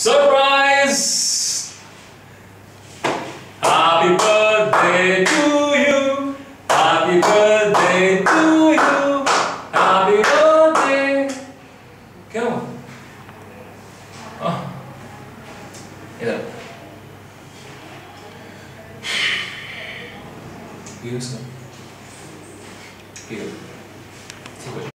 Surprise! Happy birthday to you. Happy birthday to you. Happy birthday. क्या हुआ? इधर पियो इसको पियो।